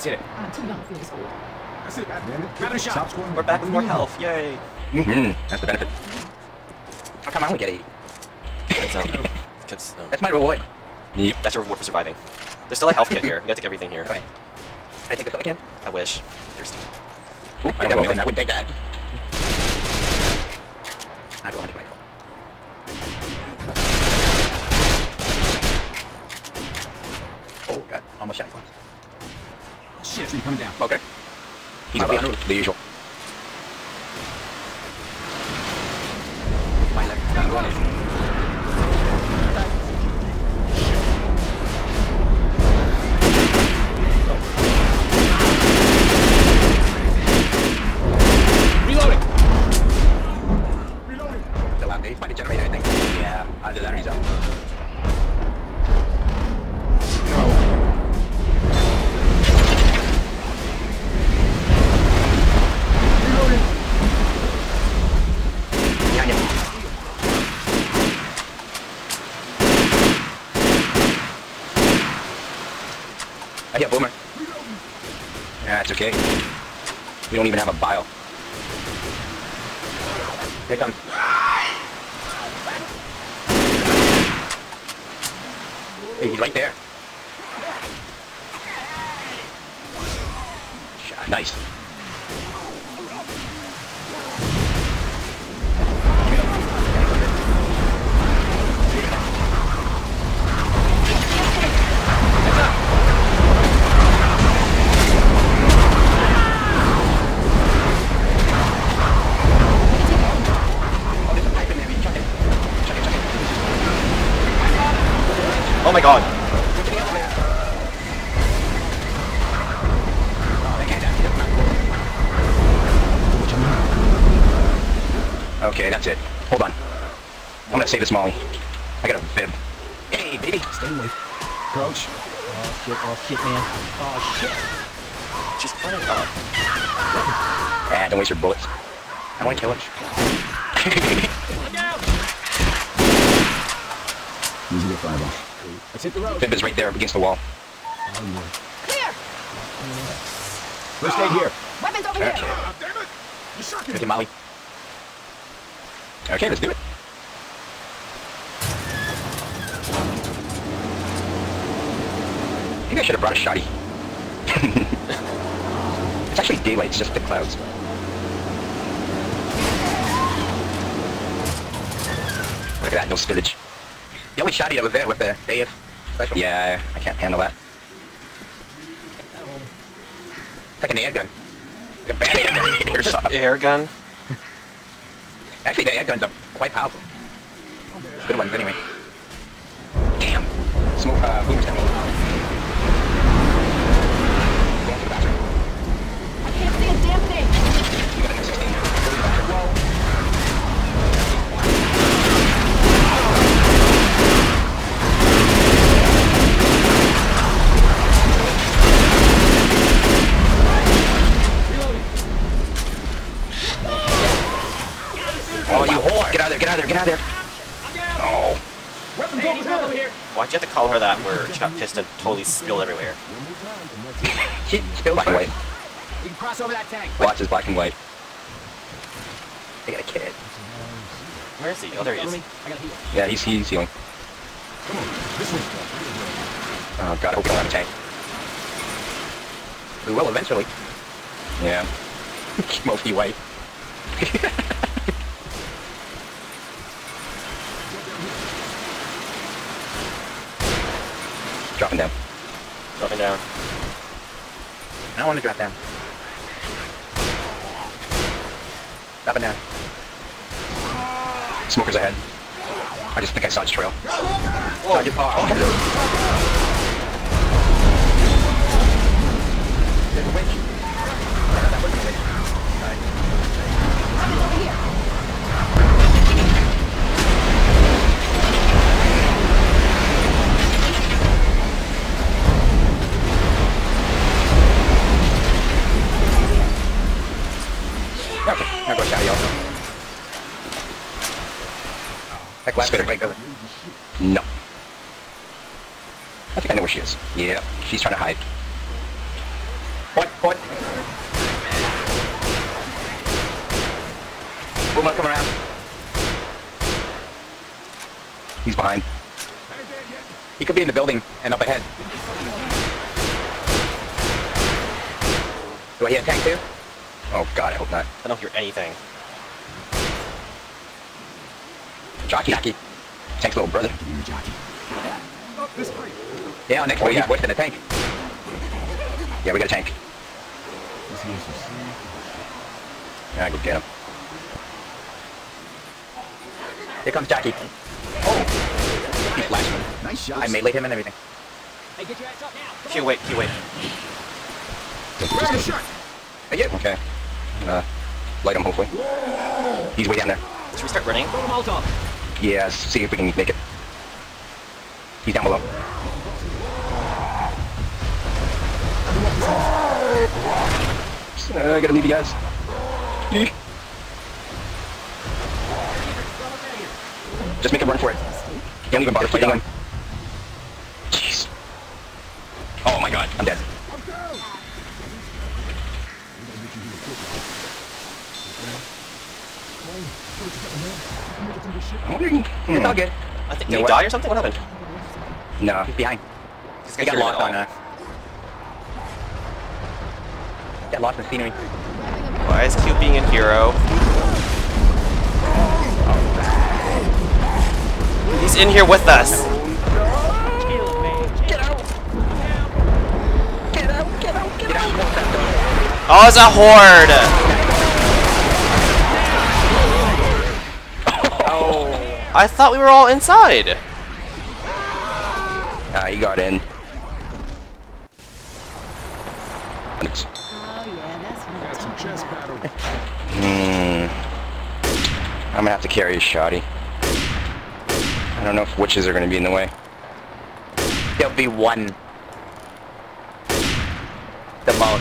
hit it. I'm too young to feel this old. That's it. Grab it a shot. We're back with more health. Yay. That's the benefit. How come I only get 80? That's my reward. Yep. That's your reward for surviving. There's still a health kit here. You gotta take everything here. Okay. Can I take this up again? I wish. Thirsty. Ooh, I wouldn't take that. I don't want to take my phone. Oh god, almost shot. Shit, tree coming down. Okay. He's up the usual. My left. I'm going Reloading. Still out there. He's fighting generator, I think. Yeah, either that or he's out. I get boomer. Yeah, it's okay. We don't even have a bile. Here it comes. Hey, he's right there. Nice. Oh my god. Okay, that's it. Hold on. I'm gonna save this Molly. I got a bib. Hey, baby. Stay away. Approach. Oh shit, man. Oh shit. She's running up. Ah, don't waste your bullets. I wanna kill him. Easy to fireball. Let's hit the road. Bib is right there against the wall. Clear! First aid here. Weapons over here! Damn it! You suck Okay, Molly. Okay, let's do it. Maybe I should have brought a shotty. It's actually daylight, it's just the clouds. Look at that, no spillage. The only shotty that was there with the Dave special. Yeah, I can't handle that. It's like an air gun. Like a bad air gun. Air gun? Actually, the air guns are quite powerful. Good ones, anyway. Damn. Smoke, boomers down. Going to the bathroom. I can't see a damn thing! You got an M16. Whoa. Oh, you whore! Get out of there, get out of there, get out of there! Oh. Weapons over here. Why'd you have to call her that where she got pissed and totally spilled everywhere? She spilled black and white. You can cross over that tank. Watch is black and white. They got a kid. Where is he? Oh, there he is. I gotta heal. Yeah, he's healing. Come on, this way. Oh god, I hope we don't have a tank. We will eventually. Yeah. Smoky white. Dropping down. Dropping down. I don't want to drop down. Dropping down. Smokers ahead. I just think I saw his trail. Whoa. There's a witch. That wasn't a witch. Weapons over here! Okay, now go shot y'all. That last bit of break over. No. I think I know where she is. Yeah, she's trying to hide. Point. Boomer, come around. He's behind. He could be in the building and up ahead. Do I hear a tank too? Oh god, I hope not. I don't hear anything. Jockey. Tank's little brother. Up this way. Yeah, next way, he's worse than a tank. Yeah, we got a tank. Yeah, go get him. Here comes Jockey. Oh! He's flashing. Nice shot. I meleeed him and everything. Hey, get your ass up now. Q, wait. Grab the shot. Hey, yeah, okay. Light him, hopefully. He's way down there. Should we start running? Throw them all off. Yeah, let's see if we can make it. He's down below. I gotta leave you guys. Just make a run for it. Don't even bother fighting him. Jeez. Oh my god, I'm dead. It's all good. I think, You did know he what? die or something? What happened? No, he's behind. This He guy's got here lost now. on got lost in the scenery. Why is Q being a hero? He's in here with us. Get out! Get out! Get out! Get out! Oh, it's a horde! Oh! I thought we were all inside. He got in. Oh, yeah, that's what Got some chest battle. I'm gonna have to carry a shoddy. I don't know if witches are gonna be in the way. There'll be one. The most.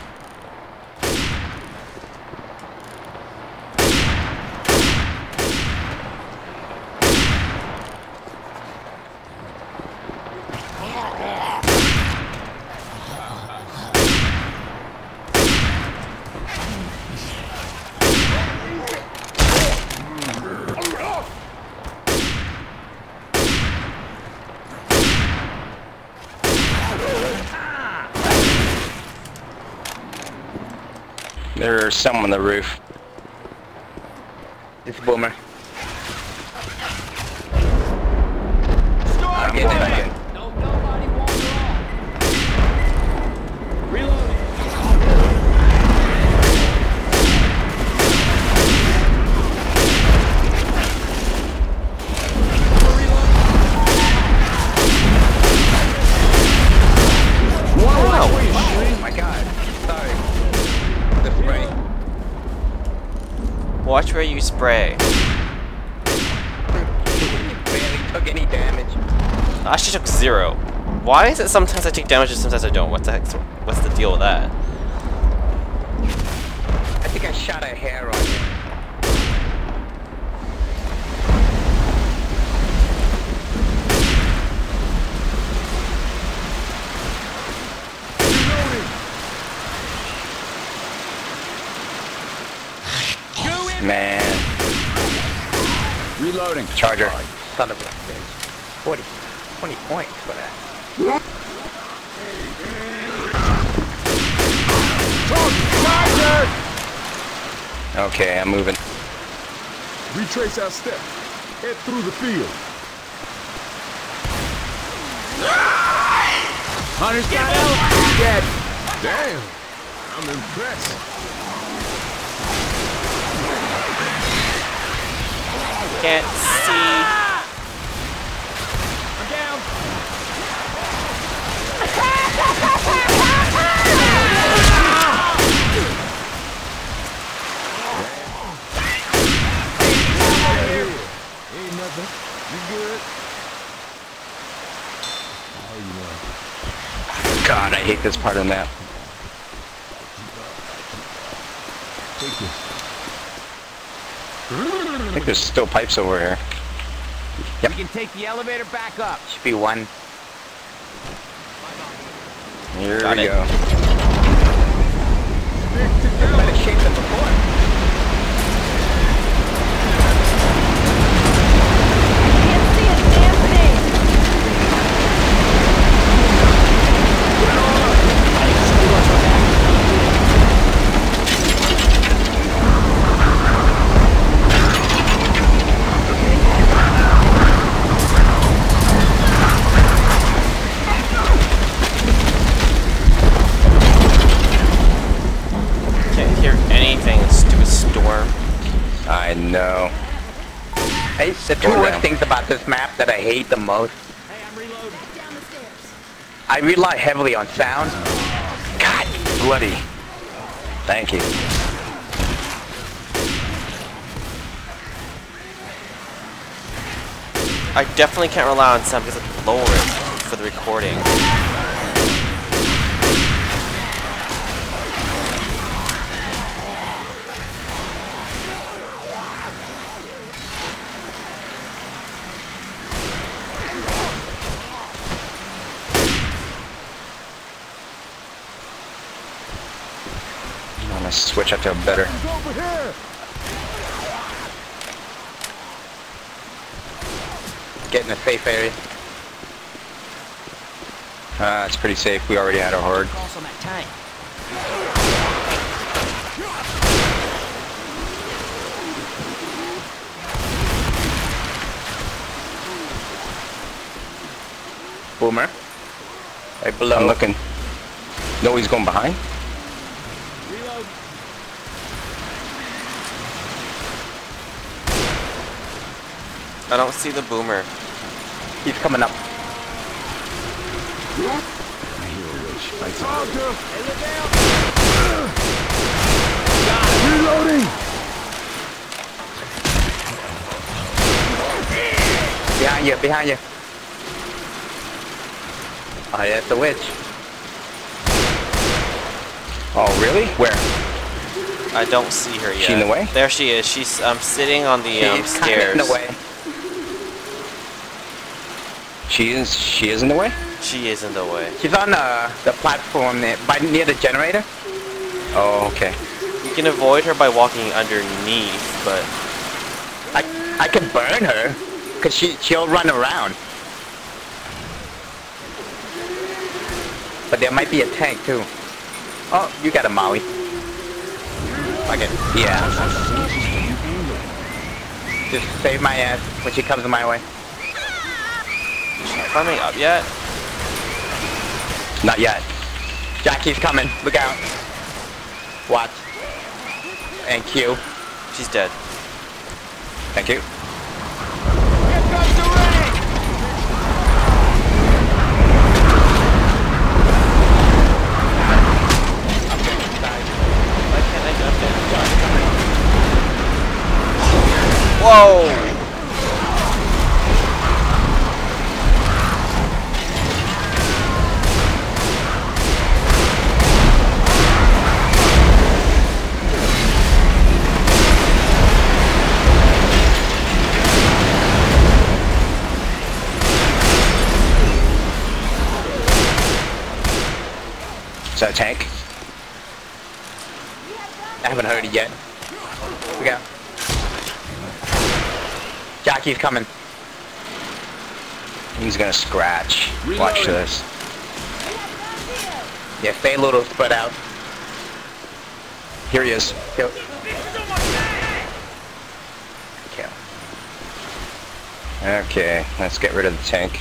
There's some on the roof. It's Boomer. I'm getting back in. Don't nobody wander off. Reloading. Oh my god. Sorry. The spray. Watch where you spray. Barely took any damage. I actually took 0. Why is it sometimes I take damage and sometimes I don't? What the heck? What's the deal with that? I think I shot a hair on you. Man. Reloading. Charger. Son of a bitch. 20 points for that. Charger! Okay, I'm moving. Retrace our steps. Head through the field. Hunter's got elephants dead. Damn. I'm impressed. Can't see. I'm down. Ain't nothing. You good? God, I hate this part of the map. Take this. I think there's still pipes over here. Yep. We can take the elevator back up. Should be one. Here Got we it. go. Better shape than before. Can't see a damn thing. Can't hear anything. Stupid storm. I know. Hey, the two worst things about this map that I hate the most. Hey, I'm reloading. Down the stairs. I rely heavily on sound. God, bloody. Thank you. I definitely can't rely on sound because it lowers it for the recording. I'm gonna switch up to a better. Over here. Get in a safe area. It's pretty safe. We already had our horde. Cross on that tank. Boomer. Right below. I'm looking. No, he's going behind. Reload. I don't see the boomer. He's coming up. Reloading. Behind you, behind you. Oh, yeah, that's the witch. Oh, really? Where? I don't see her yet. She in the way? There she is. She's sitting on the She's kind of stairs. in the way. She is in the way? She is in the way. She's on the platform near the generator. Oh, okay. You can avoid her by walking underneath, but I can burn her, cause she'll run around. But there might be a tank too. Oh, you got a Maui. Fuck it. Yeah. Just save my ass when she comes my way. is she climbing up yet? Not yet. Jackie's coming. Look out. Watch. And Q. She's dead. Thank you. Here comes the rain. Why can't I jump in? Whoa! Is that a tank? I haven't heard it yet. We go. Jackie's coming. He's gonna scratch. Watch this. Yeah, stay a little spread out. Here he is. Kill. Kill. Okay, let's get rid of the tank.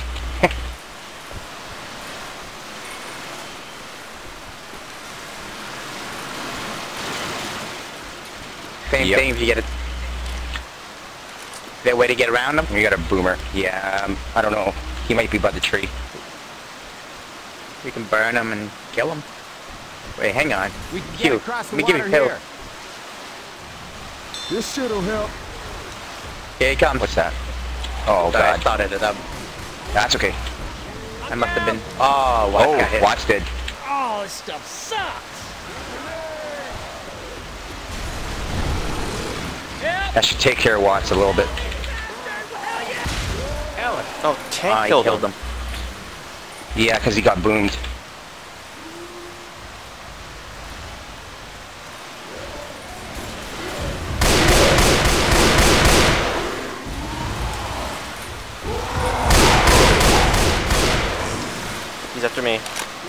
Same thing if you get it. Is there a way to get around him? You got a boomer. Yeah, I don't know. He might be by the tree. We can burn him and kill him. Wait, hang on. We can Q, get across the let me give water you a pill. here. This shit'll help. Here he comes. What's that? Oh, Sorry, I God. started it up. That's okay. I must have been. Oh, Watts got hit. Watts did. Oh, this stuff sucks. Yep. That should take care of Watts a little bit. Oh, tank He killed him. Yeah, because he got boomed. me.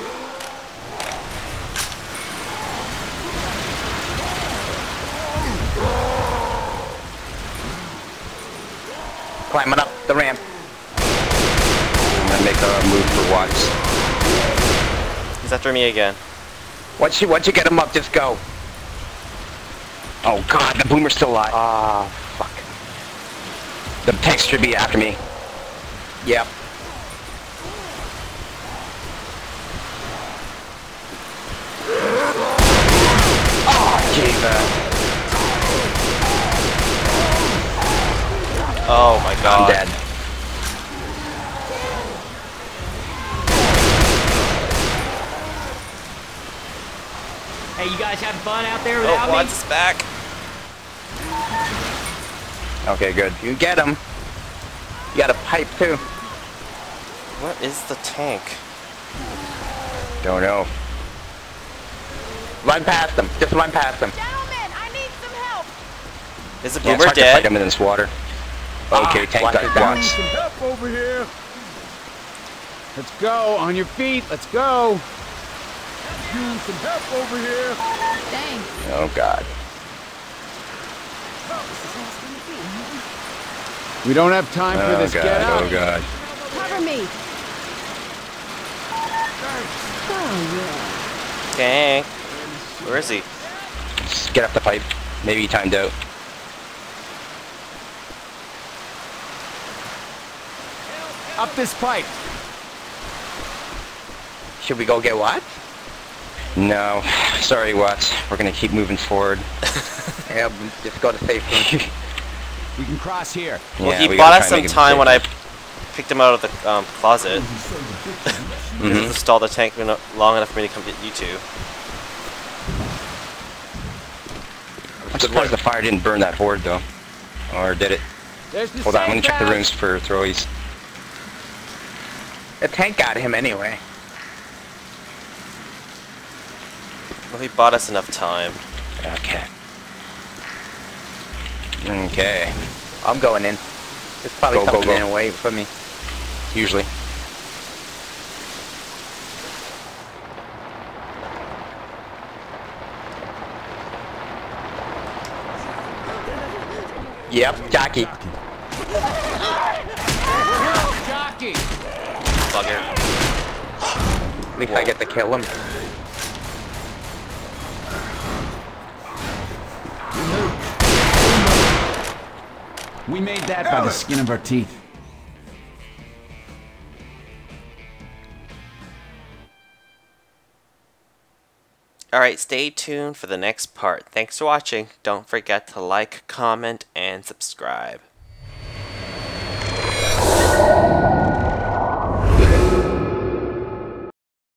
Climbing up the ramp. I'm gonna make a move for Watts. He's after me again. Once you get him up, just go. Oh god, the boomer's still alive. Ah, fuck. The tank should be after me. Yep. Oh, Jesus. Oh my god. I'm dead. Hey, you guys having fun out there without Oh, me? Watts is back. Okay, good. You get him. You got a pipe too. What is the tank? Don't know. Run past them. Just run past them. Gentlemen, I need some help. Is the Yeah, it's boomer hard to fight dead? them in this water. Okay, tank Watch got it, Watts. Some help over here. Let's go. On your feet. Let's go. You some help over here. Thanks. Oh god. We don't have time for this. Get out. Oh god. Cover me. Oh, Tank. Where is he? Just get up the pipe. Maybe he timed out. Up this pipe. Should we go get Watts? No. Sorry, Watts. We're gonna keep moving forward. Yeah, just go to safety. We can cross here. Well, Yeah, he we bought gotta us try some and make it time when I safe. picked him out of the closet. Mhm. To stall the tank long enough for me to come get you two. I'm surprised the fire didn't burn that horde though. Or did it? There's the Hold on, I'm gonna safe check the house. rooms for throwies. The tank got him anyway. Well, he bought us enough time. Okay. Okay. I'm going in. There's probably something in a way for me. Usually. Yep, jockey. Jockey. Bugger. At least I get to kill him. We made that by the skin of our teeth. Alright, stay tuned for the next part. Thanks for watching. Don't forget to like, comment, and subscribe.